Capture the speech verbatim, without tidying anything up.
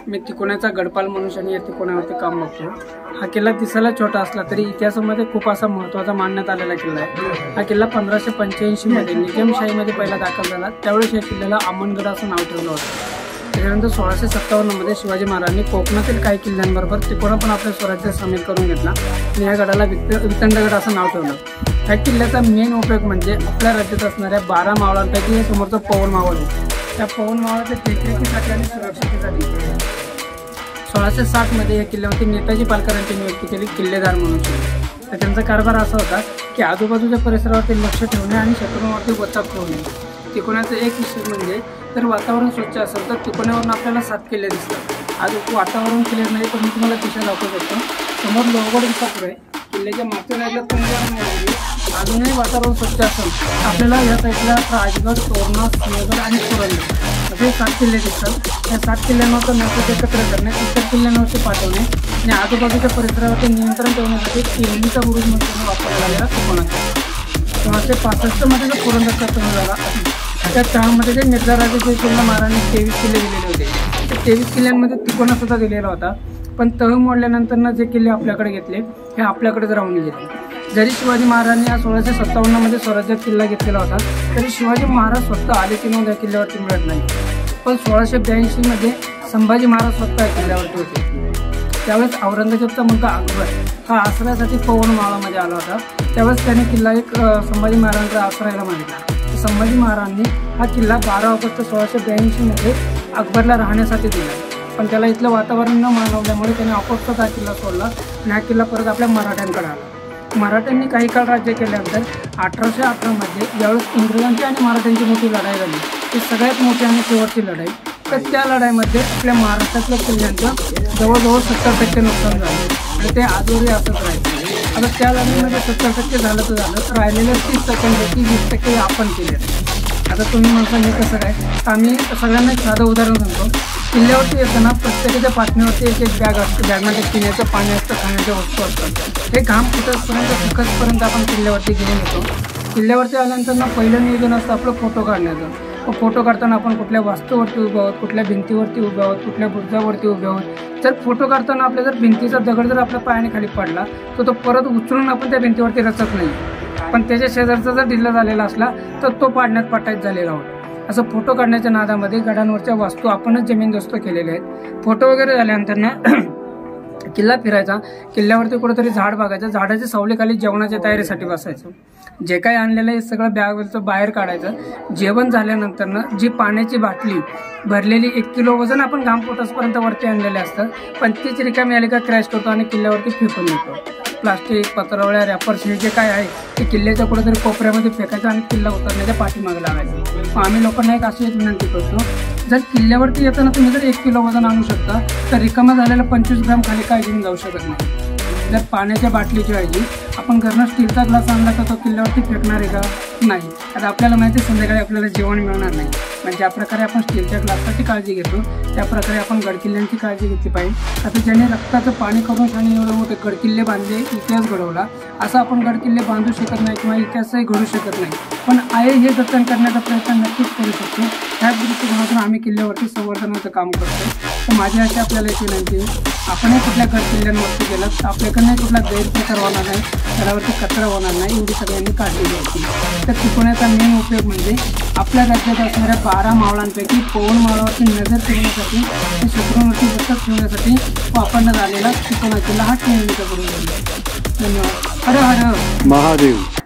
मी तिकोण्याचा गडपाल मनुष्याने या तिकोण्यावरती काम बघतो। हा किल्ला दिसायला छोटा असला तरी इतिहासामध्ये खूप असा महत्त्वाचा मानण्यात आलेला किल्ला आहे। हा किल्ला पंधराशे पंच्याऐंशी मध्ये निजामशाहीमध्ये पहिला दाखल झाला, त्यावेळेस या किल्ल्याला अमनगड असं नाव ठेवलं होतं। त्यानंतर सोळाशे सत्तावन्न मध्ये शिवाजी महाराजांनी कोकणातील काही किल्ल्यांबरोबर तिकोना पण आपल्या स्वराज्यात सामील करून घेतला आणि या गडाला वितंडगड असं नाव ठेवलं। या किल्ल्याचा मेन उपयोग म्हणजे आपल्या राज्यात असणाऱ्या बारा मावळांपैकी हे समोरचं पवन मावळ आहे। त्या पवन मावळाच्या देखरेखीसाठी आणि सुरक्षितेसाठी सोळाशे साठ मध्ये या किल्ल्यावरती नेताजी पालकरांची नियुक्ती केली किल्लेदार म्हणून। तर त्यांचा कारभार असा होता की आजूबाजूच्या परिसरावरती लक्ष ठेवणे आणि शत्रूंवरती वचक ठेवणे। तिकोण्याचं एक विशेष म्हणजे तर वातावरण स्वच्छ असेल तर तिकोण्यावरून आपल्याला सात किल्ले दिसतात। आज वातावरण क्लिअर नाही पण मी तुम्हाला दिशा दाखवू शकतो। समोर लोहगड विसापूर आहे, किल्ल्याच्या मागच्या साईडला पंजाब अजूनही वातावरण स्वच्छ असेल आपल्याला या साईडला राजगड, तोरणा, सोंगड आणि सुरंग असे सात किल्ले दिसतात। या सात किल्ल्यांवर नेतृत्व एकत्र करणे, इतर किल्ल्यांवरती पाठवणे आणि आजूबाजूच्या परिसरावरती नियंत्रण ठेवण्यासाठी किल्लीचा बुरुज म्हणून वापरला गेलेला तिकोना। सोळाशे पासष्ट मध्ये जो पुरंदरचा तह झाला त्या तहामध्ये ते मिर्झाराजे जे किल्ला महाराजांनी तेवीस किल्ले दिलेले होते, त्या तेवीस किल्ल्यांमध्ये तिकोना सुद्धा दिलेला होता। पण तह मोडल्यानंतर जे किल्ले आपल्याकडे घेतले हे आपल्याकडेच राहून गेले। जरी शिवाजी महाराजांनी हा सोळाशे सत्तावन्न मध्ये स्वराज्यात किल्ला घेतलेला होता तरी शिवाजी महाराज स्वतः आले की नोंद या किल्ल्यावरती मिळत नाही। पण सोळाशे ब्याऐंशी मध्ये संभाजी महाराज स्वतः या किल्ल्यावरती होते। त्यावेळेस औरंगजेबचा मुलगा अकबर हा आश्रयासाठी पवन मावळामध्ये आला होता। त्यावेळेस त्याने किल्ला एक संभाजी महाराजांकडे आश्रयाला मागितला। संभाजी महाराजांनी हा किल्ला बारा ऑगस्ट सोळाशे ब्याऐंशी मध्ये अकबरला राहण्यासाठी दिला, पण त्याला इथलं वातावरण न मानवल्यामुळे त्याने आपोआपच हा किल्ला सोडला आणि हा किल्ला परत आपल्या मराठ्यांकडे आला। मराठ्यांनी काही काळ राज्य केल्यानंतर अठराशे अठरा मध्ये ज्यावेळेस इंग्रजांची आणि मराठ्यांची मोठी लढाई झाली, ती सगळ्यात मोठी आणि शेवटची लढाई, तर त्या लढाईमध्ये आपल्या महाराष्ट्रातल्या किल्ल्यांचं जवळजवळ सत्तर टक्के नुकसान झालं आणि ते आजवरही असंच राहिले। आता त्या लढाईमध्ये सत्तर टक्के झालं तर झालं, राहिलेलं तीस टक्क्यांपैकी वीस टक्के आपण केले। आता तुम्ही म्हणता हे कसं काय, आम्ही सगळ्यांना एक साधं उदाहरण सांगतो। किल्ल्यावरती येताना प्रत्येकाच्या पाठणीवरती एक एक बॅग असते, बॅगमध्ये पिण्याचं पाणी असतं, खाण्याच्या वस्तू असतात। हे घाम फुटतपर्यंत सुकतपर्यंत आपण किल्ल्यावरती घेऊन येतो। किल्ल्यावरती आल्यानंतर ना पहिलं नियोजन असतं आपलं फोटो काढण्याचं। फोटो काढताना आपण कुठल्या वास्तूवरती उभे आहोत, कुठल्या भिंतीवरती उभे आहोत, कुठल्या बुरुजावरती उभे आहोत। जर फोटो काढताना आपल्या जर भिंतीचा दगड जर आपल्या पायाने खाली पडला तर तो परत उचलून आपण त्या भिंतीवरती रचत नाही, पण त्याच्या शेजारचा जर ढिल्ला झालेला असला तर तो पाडण्यात पाटायत झालेला होता। असं फोटो काढण्याच्या नादामध्ये गडांवरच्या वास्तू आपणच जमीनदोस्त केलेल्या आहेत। फोटो वगैरे झाल्यानंतर ना किल्ला फिरायचा, किल्ल्यावरती कुठेतरी झाड बघायचं, झाडाच्या सावलीखाली जेवणाच्या तयारीसाठी बसायचं। जे काही आणलेलं आहे सगळं बॅगवरचं बाहेर काढायचं। जेवण झाल्यानंतर ना जी पाण्याची बाटली भरलेली एक किलो वजन आपण घाम पोटासपर्यंत वरती आणलेले असतं, पण तीच रिकामी आली का क्रॅश करतो आणि किल्ल्यावरती फेकून येतो। प्लास्टिक, पत्रावळ्या, रॅपर्स हे जे काय आहे ते किल्ल्याच्या कुठेतरी कोपऱ्यामध्ये फेकायचं आणि किल्ला उतरण्याच्या पाठीमागे लागायचं। मग आम्ही लोकांना एक अशी एक विनंती करतो, जर किल्ल्यावरती येताना तुम्ही जर एक किलो वजन आणू शकता तर रिकामा झालेला पंचवीस ग्राम खाली काय घेऊन जाऊ शकत नाही। जर पाण्याच्या बाटलीची ऐवजी आपण घरनं स्टीलचा ग्लास आणला तर तो किल्ल्यावरती फेकणार आहे का? नाही। आता आपल्याला माहिती आहे संध्याकाळी आपल्याला जेवण मिळणार नाही, पण ज्या प्रकारे आपण स्टीलच्या ग्लासाची काळजी घेतो त्या प्रकारे आपण गडकिल्ल्यांची काळजी घेतली पाहिजे। आता ज्याने रक्ताचं पाणी करून आणि एवढे मोठे गडकिल्ले बांधले, इतिहास घडवला, असं आपण गडकिल्ले बांधू शकत नाही किंवा इतिहासही घडू शकत नाही, पण आहे हे जतन करण्याचा प्रयत्न नक्कीच करू शकतो। ह्याच दृष्टिकोनातून आम्ही किल्ल्यावरती संवर्धनाचं काम करतो। तर माझी अशी आपल्याला एक विनंती आहे, आपणही कुठल्या गडकिल्ल्यांवरती गेलं तर आपल्याकडनं कुठला गैरप्रकार होणार नाही, त्यावरती कचरा होणार नाही, एवढी सगळ्यांनी काळजी घ्यायची। तर तिकोण्याचा मेन उपयोग म्हणजे आपल्या राज्यात असणाऱ्या बारा मावळांपैकी पवन मावळावरती नजर ठेवण्यासाठी, शत्रूंवरती वचक ठेवण्यासाठी वापरण्यात आलेला तिकोना किल्ला हा ठेवण्याचा करून धन्यवाद। हर हर महादेव।